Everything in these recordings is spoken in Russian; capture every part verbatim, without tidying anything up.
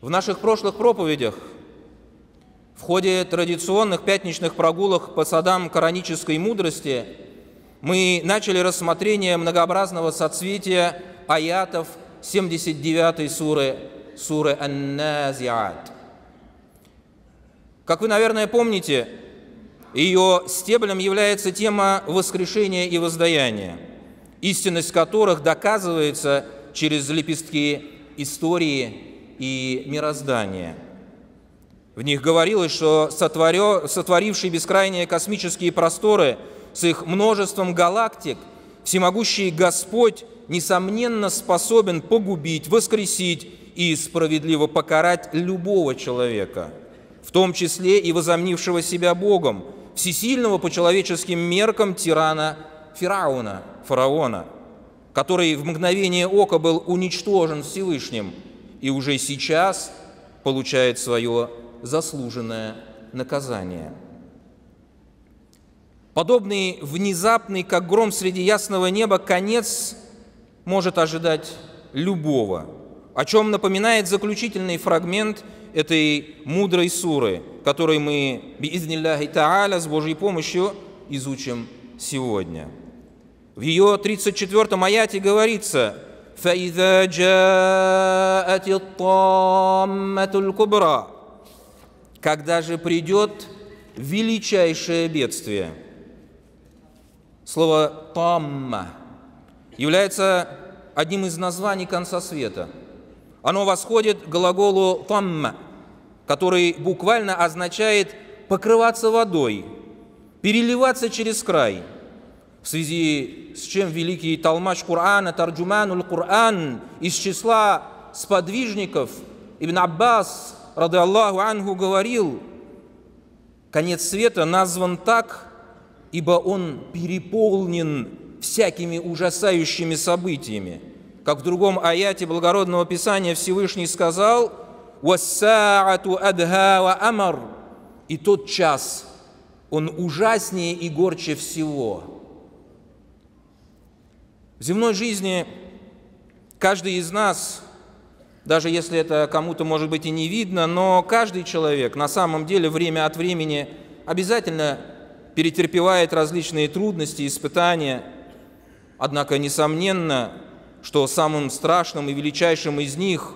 В наших прошлых проповедях, в ходе традиционных пятничных прогулок по садам коранической мудрости, мы начали рассмотрение многообразного соцветия аятов семьдесят девятой суры, суры Ан-Назиат. Как вы, наверное, помните, ее стеблем является тема воскрешения и воздаяния, истинность которых доказывается через лепестки истории и мироздания. В них говорилось, что сотворё, сотворивший бескрайние космические просторы с их множеством галактик, всемогущий Господь, несомненно, способен погубить, воскресить и справедливо покарать любого человека, в том числе и возомнившего себя Богом, всесильного по человеческим меркам тирана Фирауна, фараона, который в мгновение ока был уничтожен Всевышним и уже сейчас получает свое заслуженное наказание. Подобный внезапный, как гром среди ясного неба, конец может ожидать любого, о чем напоминает заключительный фрагмент этой мудрой суры, который мы, биизнилляхи тааля, с Божьей помощью изучим сегодня. В ее тридцать четвёртом аяте говорится: «Фаиза джаати тамматул кубра», когда же придет величайшее бедствие. Слово «тамма» является одним из названий конца света. Оно восходит к глаголу «тамма», который буквально означает покрываться водой, переливаться через край, в связи с чем великий толмач Корана, тарджуманул Коран, из числа сподвижников Ибн Аббас, рады Аллаху анху, говорил: конец света назван так, ибо он переполнен всякими ужасающими событиями. Как в другом аяте благородного Писания Всевышний сказал: «Вассаату адха ва амар», и тот час, он ужаснее и горче всего. В земной жизни каждый из нас, даже если это кому-то, может быть, и не видно, но каждый человек на самом деле время от времени обязательно перетерпевает различные трудности, испытания. Однако, несомненно, что самым страшным и величайшим из них,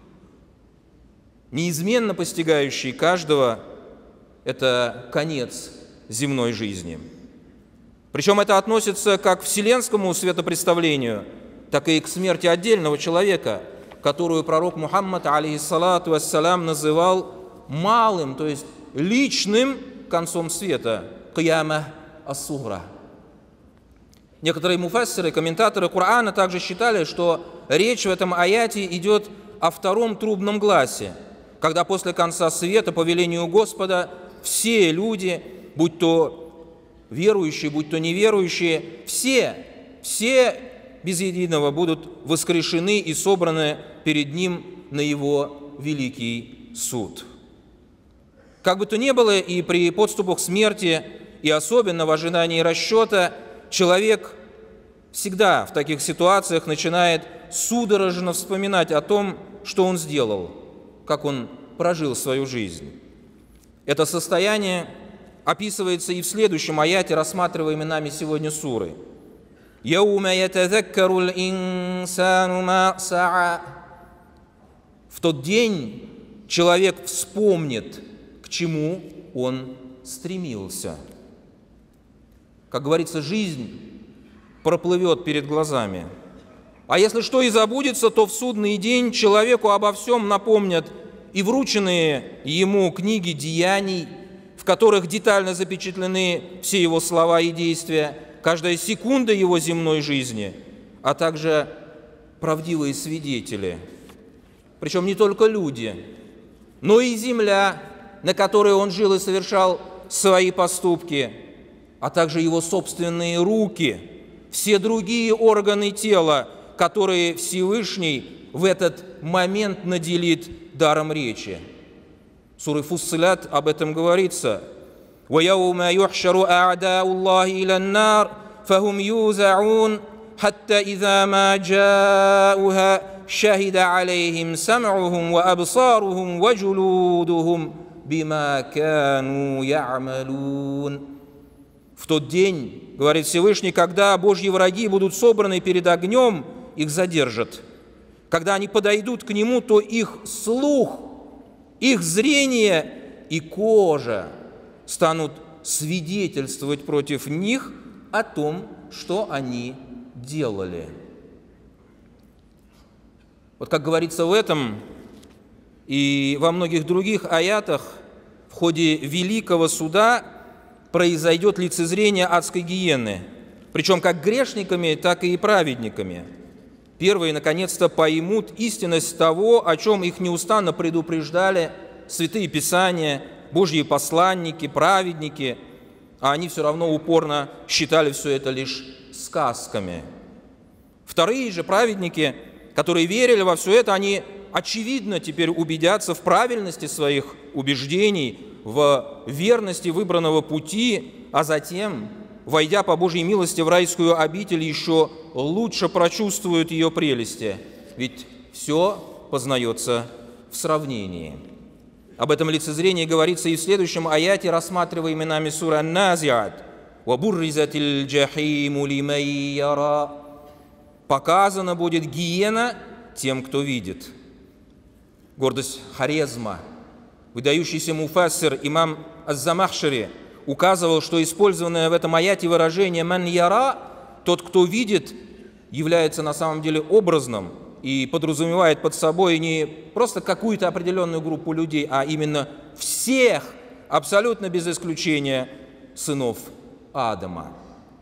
неизменно постигающий каждого, это конец земной жизни. Причем это относится как к вселенскому светопредставлению, так и к смерти отдельного человека, которую пророк Мухаммад, алейхиссалату вассалям, называл малым, то есть личным концом света, кияма ас-сугра. Некоторые муфассиры, комментаторы Корана также считали, что речь в этом аяте идет о втором трубном гласе, когда после конца света, по велению Господа, все люди, будь то верующие, будь то неверующие, все, все без единого будут воскрешены и собраны перед Ним на Его великий суд. Как бы то ни было, и при подступах смерти, и особенно в ожидании расчета, человек всегда в таких ситуациях начинает судорожно вспоминать о том, что он сделал, как он прожил свою жизнь. Это состояние описывается и в следующем аяте, рассматриваемой нами сегодня суры. «Яума ятазаккару л-инсану ма саа». В тот день человек вспомнит, к чему он стремился. Как говорится, жизнь проплывет перед глазами. А если что и забудется, то в судный день человеку обо всем напомнят и врученные ему книги деяний, в которых детально запечатлены все его слова и действия, каждая секунда его земной жизни, а также правдивые свидетели. Причем не только люди, но и земля, на которой он жил и совершал свои поступки, а также его собственные руки, все другие органы тела, которые Всевышний в этот момент наделит даром речи. Суры Фуссилят об этом говорится: وَيَوْمَ يُحْشَرُ أَعْدَاءُ اللَّهِ إِلَى النَّارِ فَهُمْ يُوزَعُونَ حَتَّى إِذَا مَا جَاءُوهَا шахида алейхим сам'ухум ва абсарухум ва джулудухум бима кану я'малун. В тот день, говорит Всевышний, когда Божьи враги будут собраны перед огнем, их задержат. Когда они подойдут к нему, то их слух, их зрение и кожа станут свидетельствовать против них о том, что они делали. Вот как говорится в этом и во многих других аятах, в ходе великого суда произойдет лицезрение адской гиены, причем как грешниками, так и праведниками. Первые, наконец-то, поймут истинность того, о чем их неустанно предупреждали святые Писания, Божьи посланники, праведники, а они все равно упорно считали все это лишь сказками. Вторые же праведники, которые верили во все это, они очевидно теперь убедятся в правильности своих убеждений, в верности выбранного пути, а затем, войдя по Божьей милости в райскую обитель, еще лучше прочувствуют ее прелести, ведь все познается в сравнении. Об этом лицезрении говорится и в следующем аяте, рассматриваемой нами сура Ан-Назиат. «Вабурризатиль джахиму лиман яра». Показана будет гиена тем, кто видит. Гордость Хорезма. Выдающийся муфассир имам Аз-Замахшари указывал, что использованное в этом аяте выражение «ман яра», тот, кто видит, является на самом деле образным и подразумевает под собой не просто какую-то определенную группу людей, а именно всех, абсолютно без исключения, сынов Адама.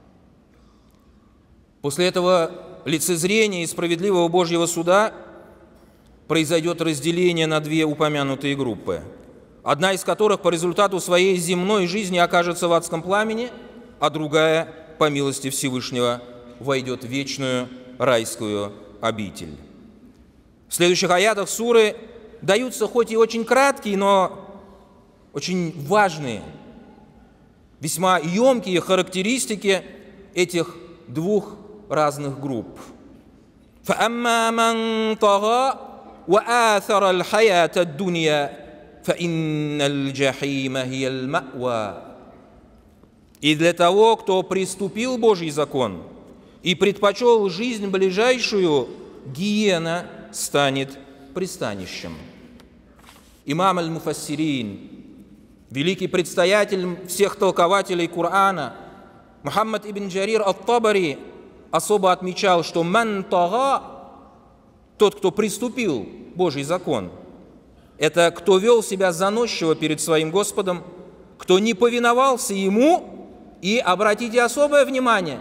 После этого лицезрения и справедливого Божьего суда произойдет разделение на две упомянутые группы, одна из которых по результату своей земной жизни окажется в адском пламени, а другая, по милости Всевышнего, войдет в вечную райскую обитель. В следующих аятах суры даются хоть и очень краткие, но очень важные, весьма емкие характеристики этих двух разных групп. فَأَمَّا مَنْ طَغَى وَآثَرَ الْحَيَاةَ الدُّنْيَا فَإِنَّ الْجَحِيمَ هِيَ الْمَأْوَى. И для того, кто приступил Божий закон и предпочел жизнь ближайшую, гиена станет пристанищем. Имам аль-Муфассирин, великий предстоятель всех толкователей Корана, Мухаммад ибн Джарир ат-Табари, особо отмечал, что «ман тага», тот, кто приступил Божий закон, это кто вел себя заносчиво перед своим Господом, кто не повиновался Ему, и, обратите особое внимание,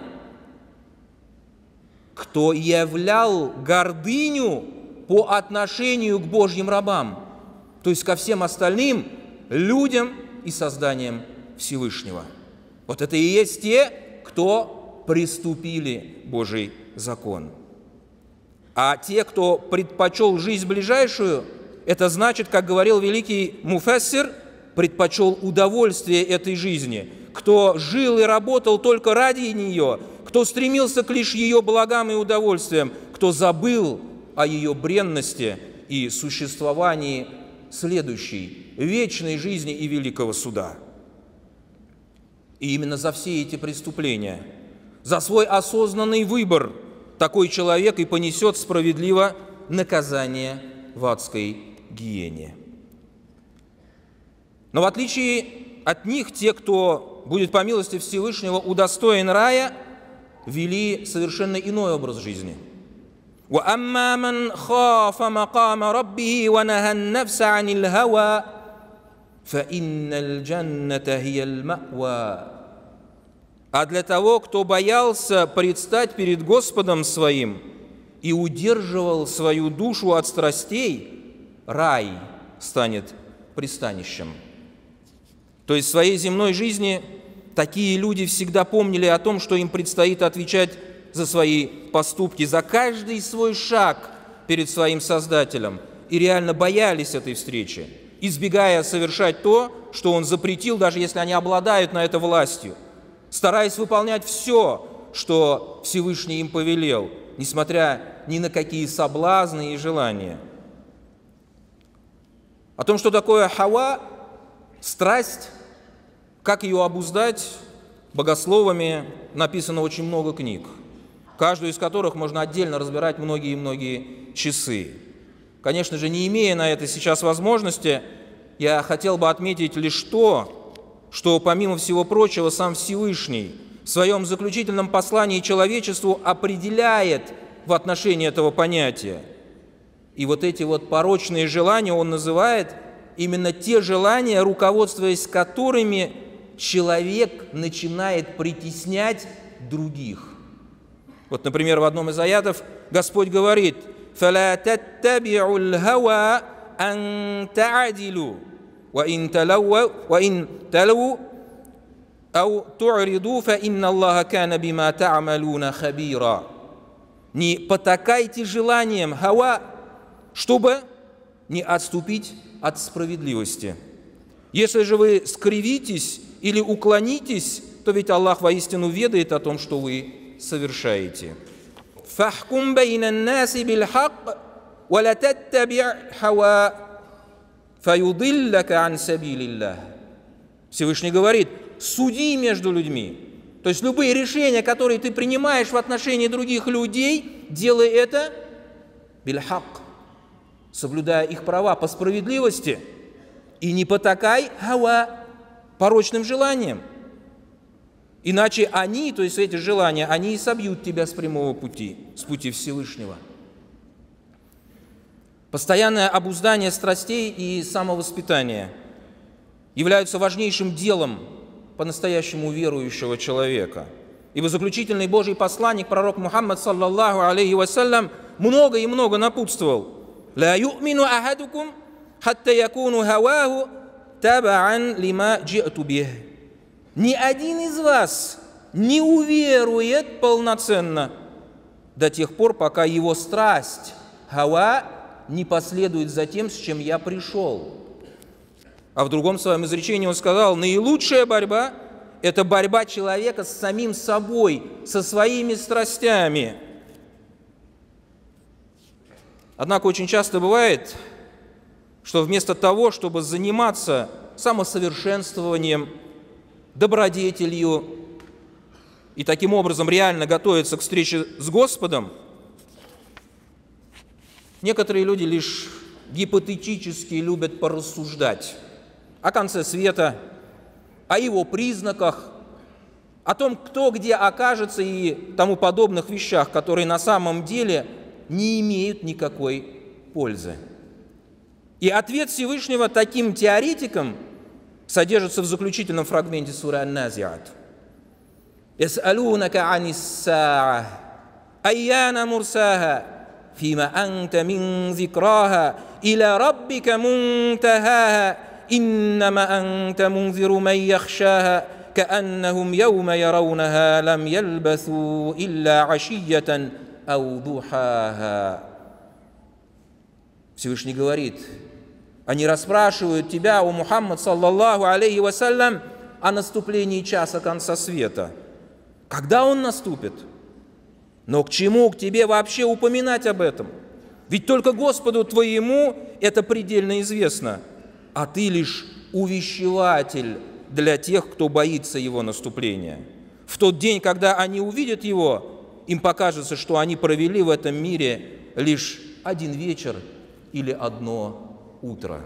кто являл гордыню по отношению к Божьим рабам, то есть ко всем остальным людям и созданиям Всевышнего. Вот это и есть те, кто приступили Божий закон. А те, кто предпочел жизнь ближайшую, это значит, как говорил великий муфассир, предпочел удовольствие этой жизни, кто жил и работал только ради нее, кто стремился к лишь ее благам и удовольствиям, кто забыл о ее бренности и существовании следующей, вечной жизни и великого суда. И именно за все эти преступления, за свой осознанный выбор такой человек и понесет справедливо наказание в адской гиене. Но в отличие от них, те, кто будет по милости Всевышнего удостоен рая, вели совершенно иной образ жизни. وَأَمَّا مَنْ خَافَ مَقَامَ رَبِّهِ وَنَهَى النَّفْسَ عَنِ الْهَوَى فَإِنَّ الْجَنَّةَ هِيَ الْمَأْوَى. А для того, кто боялся предстать перед Господом своим и удерживал свою душу от страстей, рай станет пристанищем. То есть в своей земной жизни такие люди всегда помнили о том, что им предстоит отвечать за свои поступки, за каждый свой шаг перед своим Создателем, и реально боялись этой встречи, избегая совершать то, что Он запретил, даже если они обладают на это властью, стараясь выполнять все, что Всевышний им повелел, несмотря ни на какие соблазны и желания. О том, что такое хава, страсть, как ее обуздать, богословами написано очень много книг, каждую из которых можно отдельно разбирать многие-многие часы. Конечно же, не имея на это сейчас возможности, я хотел бы отметить лишь то, что, помимо всего прочего, сам Всевышний в своем заключительном послании человечеству определяет в отношении этого понятия. И вот эти вот порочные желания он называет именно те желания, руководствуясь которыми человек начинает притеснять других. Вот, например, в одном из аятов Господь говорит: «Фаля таттаби'у л-хава ан та'адилу, ва ин талу ау ту'риду, фа инна Аллаха кана бима та'малуна хабира». Не потакайте желанием хава, чтобы не отступить от справедливости. Если же вы скривитесь или уклонитесь, то ведь Аллах воистину ведает о том, что вы совершаете. «Фахкум байнан наси билхак, ва ла таттаби' хава, фаюдиллака ан сабилиллах». Всевышний говорит: суди между людьми. То есть любые решения, которые ты принимаешь в отношении других людей, делай это бильхак, соблюдая их права по справедливости, и не потакай хава, порочным желанием. Иначе они, то есть эти желания, они и собьют тебя с прямого пути, с пути Всевышнего. Постоянное обуздание страстей и самовоспитание являются важнейшим делом по-настоящему верующего человека. Ибо заключительный Божий посланник, пророк Мухаммад, саллаллаху алейхи вассалям, много и много напутствовал: «Ла ю'мину ахадукум хатта якуну хаваху табаан лима джи'ту бих». Ни один из вас не уверует полноценно до тех пор, пока его страсть, хава, не последует за тем, с чем я пришел. А в другом своем изречении он сказал: наилучшая борьба – это борьба человека с самим собой, со своими страстями. Однако очень часто бывает, что вместо того, чтобы заниматься самосовершенствованием, добродетелью и таким образом реально готовиться к встрече с Господом, некоторые люди лишь гипотетически любят порассуждать о конце света, о его признаках, о том, кто где окажется и тому подобных вещах, которые на самом деле не имеют никакой пользы. И ответ Всевышнего таким теоретикам содержится в заключительном фрагменте суры Ан-Назиат. «Яс'алунака анис-са'а, айяна мурсаха, фима анта мин зикраха, иля раббика мунтахаха, иннама анта мунзиру ман яхшаха, кааннахум яума яраунага лам ялбасу илля ашийятан ау духаха». Всевышний говорит: они расспрашивают тебя, о Мухаммад, саллаллаху алейхи вассалям, о наступлении часа конца света. Когда он наступит? Но к чему к тебе вообще упоминать об этом? Ведь только Господу твоему это предельно известно, а ты лишь увещеватель для тех, кто боится его наступления. В тот день, когда они увидят его, им покажется, что они провели в этом мире лишь один вечер или одно утро.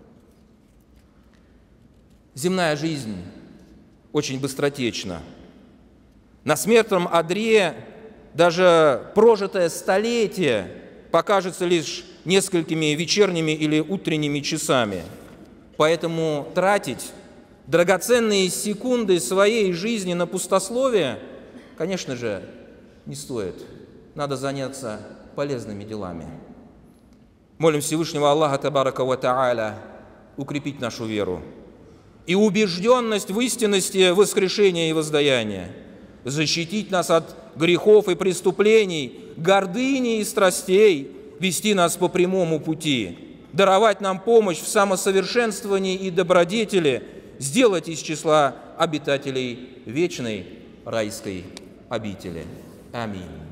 Земная жизнь очень быстротечна. На смертном одре даже прожитое столетие покажется лишь несколькими вечерними или утренними часами. Поэтому тратить драгоценные секунды своей жизни на пустословие, конечно же, не стоит. Надо заняться полезными делами. Молим Всевышнего Аллаха Табарака ва Тааля укрепить нашу веру и убежденность в истинности воскрешения и воздаяния, защитить нас от грехов и преступлений, гордыни и страстей, вести нас по прямому пути, даровать нам помощь в самосовершенствовании и добродетели, сделать из числа обитателей вечной райской обители. Аминь.